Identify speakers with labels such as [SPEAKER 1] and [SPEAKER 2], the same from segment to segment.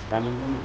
[SPEAKER 1] Daming dumi.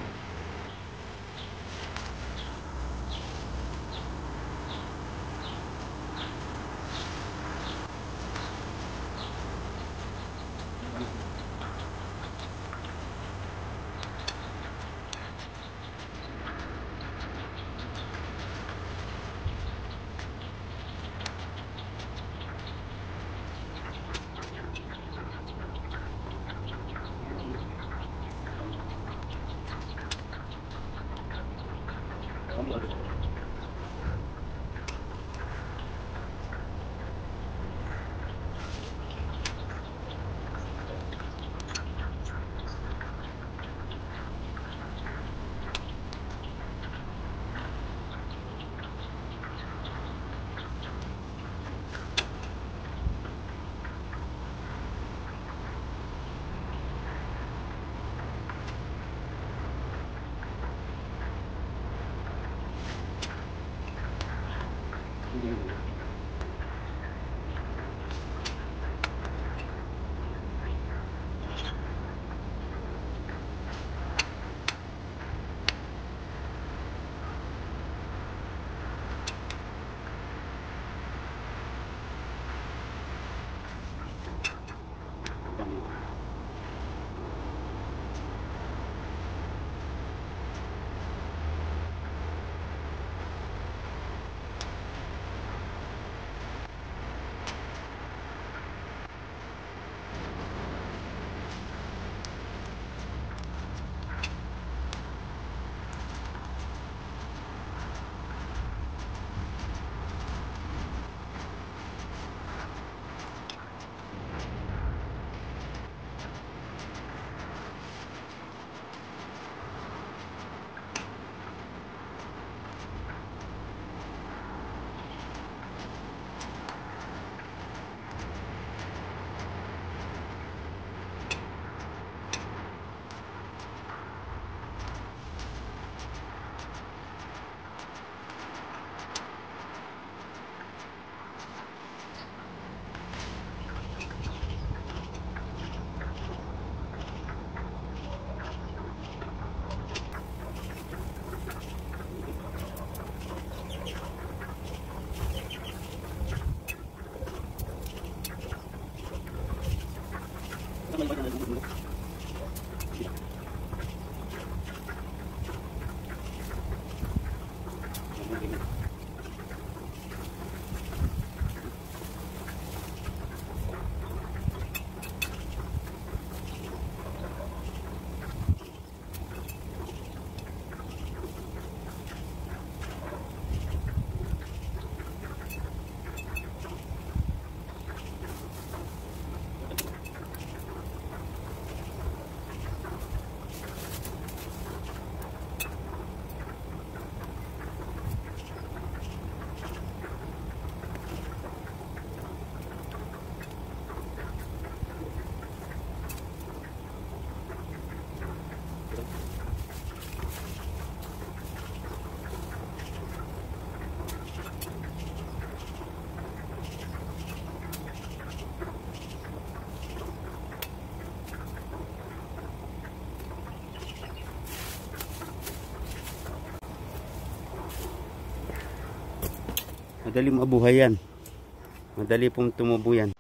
[SPEAKER 1] Madali mabuhay yan. Madali pong tumubo yan.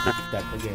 [SPEAKER 1] Start again.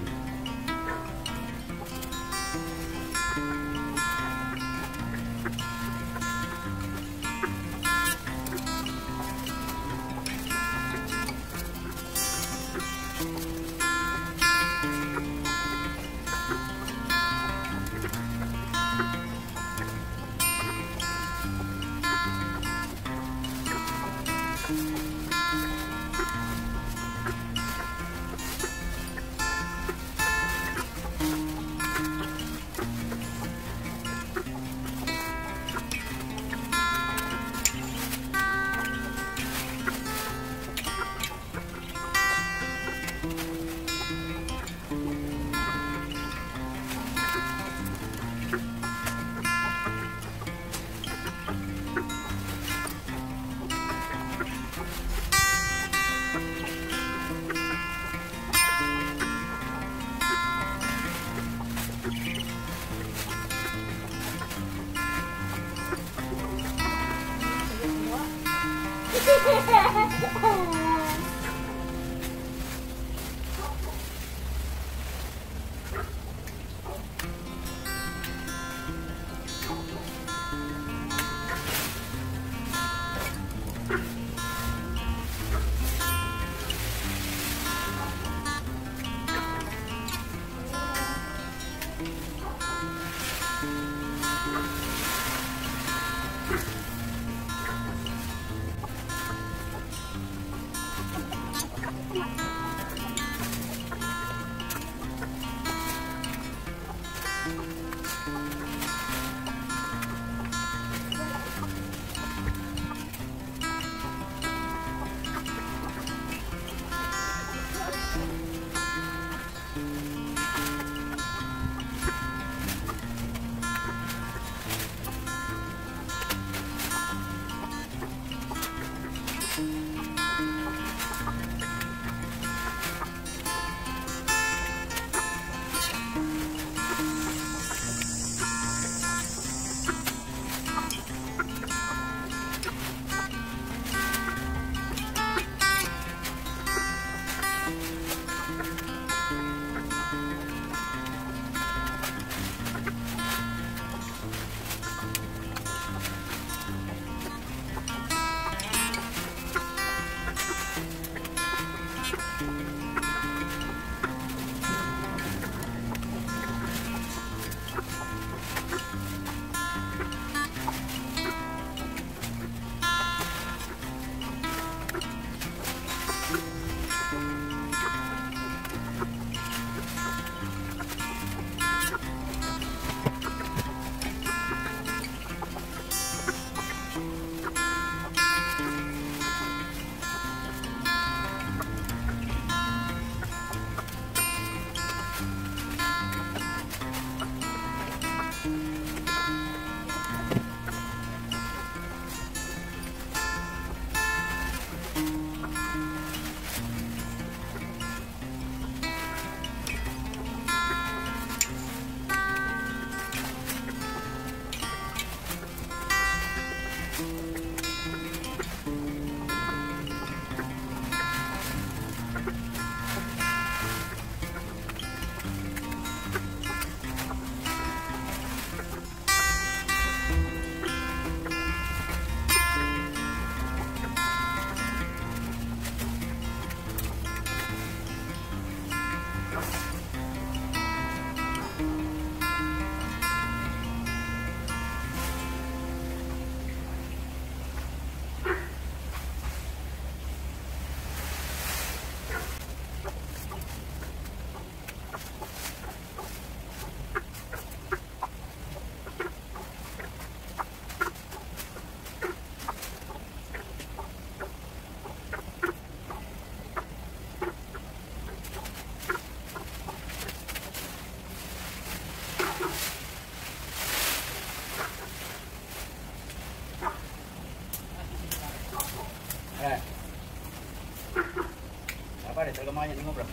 [SPEAKER 2] Apa ada tergamanya ni ngobrol.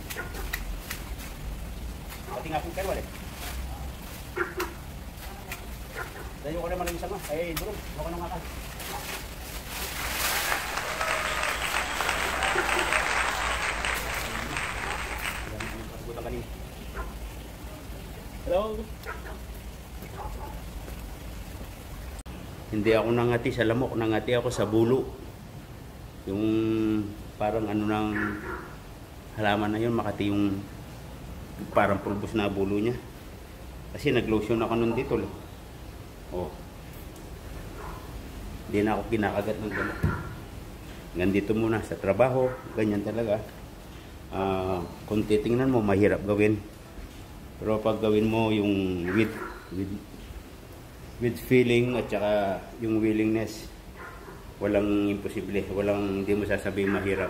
[SPEAKER 2] Pati nga pong kerwal eh. Dahil ko naman ang isang ay durog. Baka nang akal.
[SPEAKER 1] Hindi ako nangati sa lamok, nangati ako sa bulo. Yung parang ano ng halaman na yun, makati yung parang pulbos na bulo niya. Kasi nag-lotion ako nun dito. Oh. Hindi na ako kinakagat ng gamot. Nandito muna sa trabaho, ganyan talaga. Kung titingnan mo, mahirap gawin. Pero pag gawin mo yung with feeling at saka yung willingness, walang imposible, hindi mo sasabihin mahirap.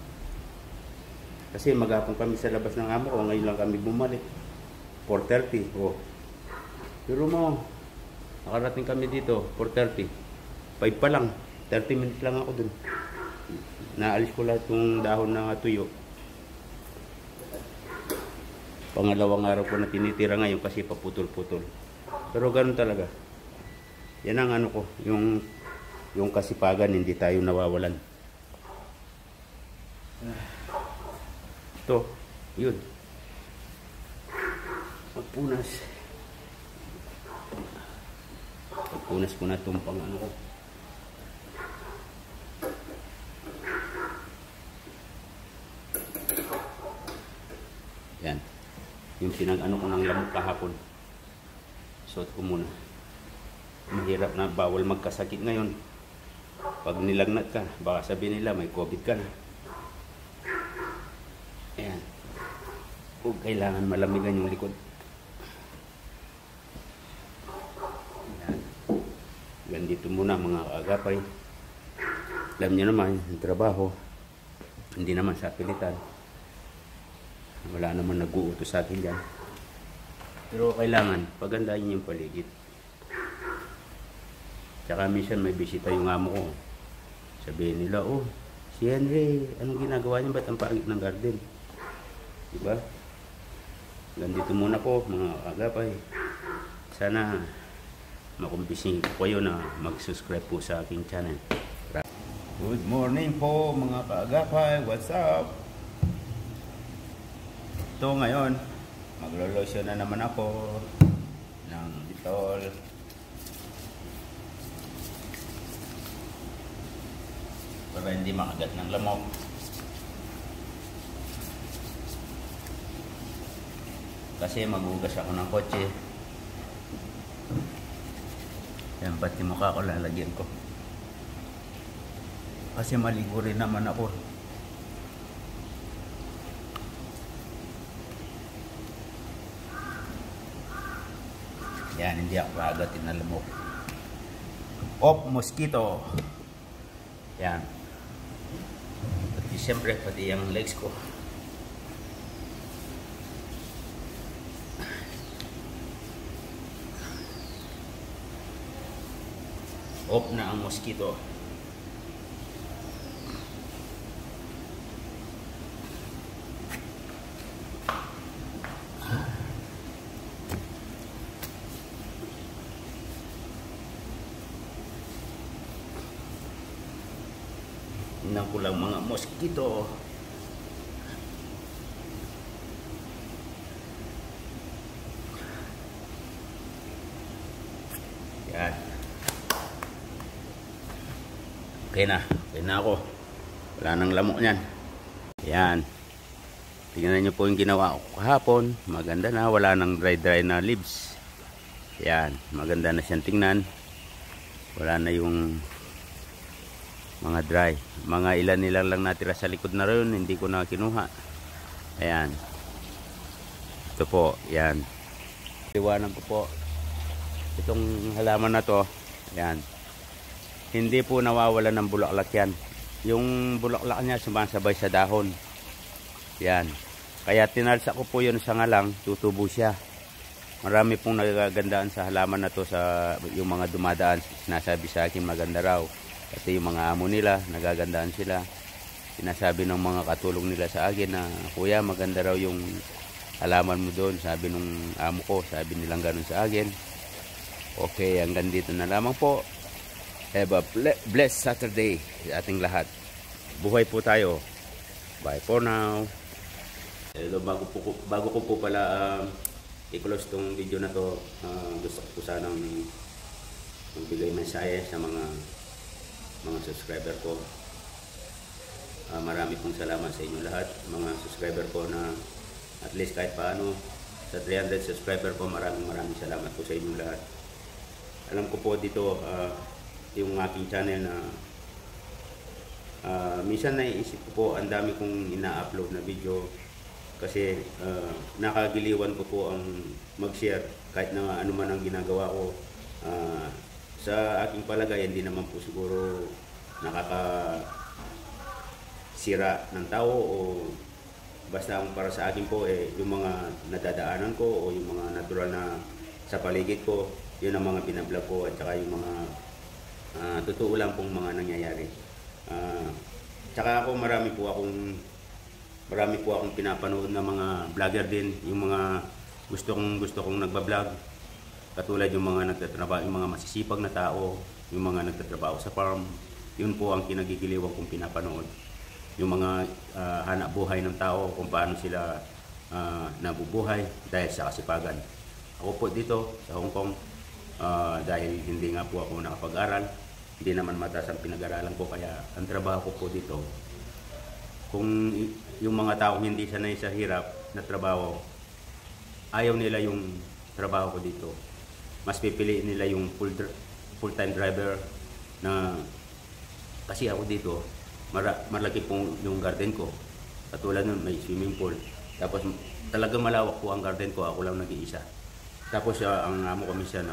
[SPEAKER 1] Kasi maghapon kami sa labas ng amo ko, ngayon lang kami bumalik. 4:30. Oh. Pero mo, nakarating kami dito, 4:30. 5 pa lang, 30 minutes lang ako dun. Naalis ko lahat yung dahon na tuyo. Pangalawang araw ko na tinitira ngayon kasi paputol-putol. Pero ganun talaga. Yan ang ano ko, yung kasipagan, hindi tayo nawawalan. Ito, yun. Magpunas. Magpunas ko na itong pang ano ko. Yan. Yung pinag-ano ko ng lamok kahapon. Suot ko muna. Mahirap na, bawal magkasakit ngayon. Pag nilagnat ka, baka sabihin nila may COVID ka na. Ayan. Huwag kailangan malamigan yung likod. Ayan. Ganito muna mga kaagapay. Alam niyo naman, yung trabaho, hindi naman sa pilitan. Wala naman nag-uutos sa akin dyan. Pero kailangan, pagandahin yung paligid. Tsaka minsan may bisita yung amo ko. Sabihin nila, oh, si Henry, anong ginagawa niya? Ba't ang pangit ng garden? Diba? Ganito muna po, mga agapay. Sana makumbising ko kayo na mag-subscribe po sa aking channel. Good morning po, mga kaagapay. What's up? Ito ngayon, maglo-lotion na naman ako ng Dettol. Para hindi makagat ng lamok. Kasi maghugas ako ng kotse. Yan, pati mukha ko lalagyan ko. Kasi maligo rin naman ako. Yan, hindi ako kagatin na lamok. Off mosquito. Yan. Pati siyempre, pati yung legs ko. Off na ang mosquito. Tingnan ko lang mga mosquito. Yan. Okay na. Okay na ako. Wala nang lamok niyan. Yan. Tingnan niyo po yung ginawa ko kahapon. Maganda na. Wala nang dry na leaves. Yan. Maganda na siyang tingnan. Wala na yung mga dry. Mga ilan lang natira sa likod na rin. Hindi ko na kinuha. Ayan. Ito po. Yan. Iwanan ko po. Itong halaman na to. Ayan. Hindi po nawawala ng bulaklak yan. Yung bulaklak niya sumasabay sa dahon. Yan. Kaya tinalsa ko po yun sa ngalang. Tutubo siya. Marami pong nagagandaan sa halaman na to sa yung mga dumadaan. Sinasabi sa akin maganda raw. Kasi yung mga amo nila, nagagandaan sila. Sinasabi ng mga katulong nila sa akin na, kuya, maganda raw yung halaman mo doon. Sabi nung amo ko, sabi nilang ganun sa akin. Okay, hanggang dito na lamang po. Have a blessed Saturday sa ating lahat. Buhay po tayo. Bye for now. Hello, bago ko po pala i-close tong video na to, gusto ko sanang magbigay mensahe sa mga subscriber ko. Marami pong salamat sa inyo lahat, mga subscriber ko, na at least kahit paano sa 300 subscriber ko, maraming salamat po sa inyo lahat. Alam ko po dito yung aking channel na minsan naiisip ko po, ang dami kong ina-upload na video kasi nakagiliwan ko po ang mag-share kahit na ano man ang ginagawa ko. Sa aking palagay, hindi naman po siguro nakakasira ng tao, o basta ang para sa akin po yung mga nadadaanan ko o yung mga natural na sa paligid ko, yun ang mga binablog ko, at saka yung mga totoo lang pong mga nangyayari. Tsaka ako marami po akong pinapanood na mga vlogger din, yung mga gusto kong nagba-vlog, katulad yung mga nagtatrabaho, yung mga masisipag na tao, yung mga nagtatrabaho sa farm. Yun po ang kinagigiliwan kong pinapanood, yung mga hanap buhay ng tao, kung paano sila nabubuhay dahil sa kasipagan. Ako po dito sa Hong Kong, dahil hindi nga po ako nakapag-aral, hindi naman mataas ang pinag-aralan ko, kaya ang trabaho ko po dito, kung yung mga tao hindi sanay sa hirap na trabaho, ayaw nila yung trabaho ko dito. Mas pipiliin nila yung full-time driver, na kasi ako dito, malaki pong yung garden ko. Katulad nun, may swimming pool. Tapos talagang malawak po ang garden ko, ako lang nag-iisa. Tapos ang amo ko minsan,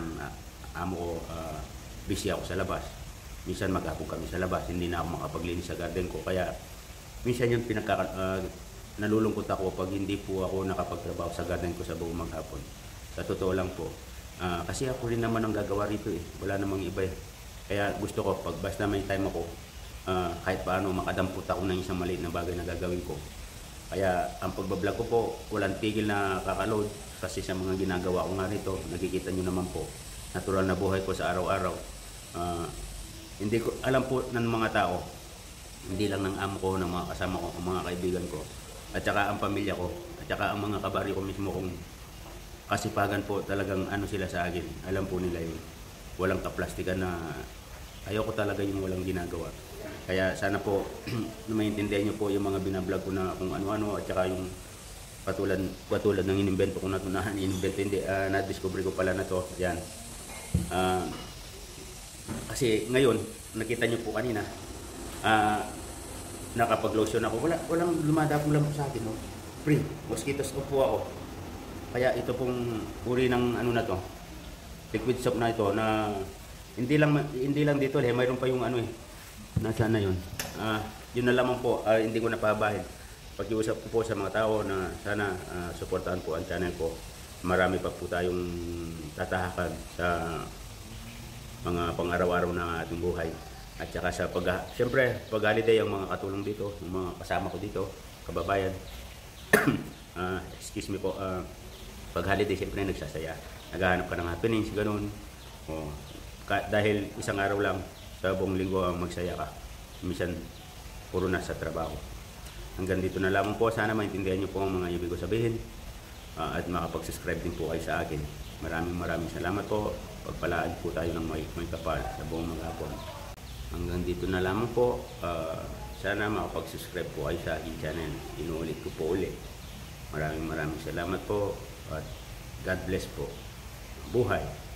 [SPEAKER 1] busy ako sa labas. Minsan maghapon kami sa labas, hindi na ako makapaglinis sa garden ko. Kaya minsan yung nalulungkot ako pag hindi po ako nakapagtrabaho sa garden ko sa buong maghapon. Sa totoo lang po. Kasi ako rin naman ang gagawa rito Wala namang iba Kaya gusto ko, pag basta may time ako, kahit paano makadampot ako ng isang maliit na bagay na gagawin ko. Kaya ang pagbablog ko po, walang tigil na kakaload. Kasi sa mga ginagawa ko nga rito, nakikita nyo naman po, natural na buhay ko sa araw-araw. Hindi ko alam po ng mga tao, hindi lang ng amo ko, ng mga kasama ko, ng mga kaibigan ko, at saka ang pamilya ko, at saka ang mga kabari ko mismo, kung kasipagan po talagang ano sila sa akin. Alam po nila yun. Walang kaplastikan na ayoko talaga yung walang ginagawa. Kaya sana po maintindihan nyo po yung mga binablog ko na kung ano-ano, at saka yung katulad ng inimbento ko na ito, na-discover ko pala na to. Yan. Kasi ngayon, nakita nyo po kanina, nakapag-lotion ako. Walang lumadapong lang po sa akin. Free. Mosquitoes ko po ako. Kaya ito pong uri ng ano na to, liquid soap na ito, na hindi lang dito, mayroon pa yung nasaan na yun. Yun na lamang po, hindi ko napabahin. Pag-iusap ko po sa mga tao na sana suportahan po ang channel ko. Marami pa po tayong tatahakan sa mga pang-araw-araw na ating buhay. At saka sa siyempre, pag-holiday, ang mga katulong dito, yung mga kasama ko dito, kababayan. Excuse me po, pag-holiday, siyempre nagsasaya. Naghahanap ka ng happenings, ganun. Dahil isang araw lang sa buong linggo ang magsaya ka. Minsan, puro na sa trabaho. Hanggang dito na lamang po. Sana maintindihan niyo po ang mga ibig ko sabihin. At makapag-subscribe din po kayo sa akin. Maraming salamat po. Pagpalaan po tayo ng may kapal sa buong maghapon. Hanggang dito na lamang po. Sana makapag-subscribe po kayo sa aking channel. Inuulit ko po ulit. Maraming salamat po. At God bless po. Buhay!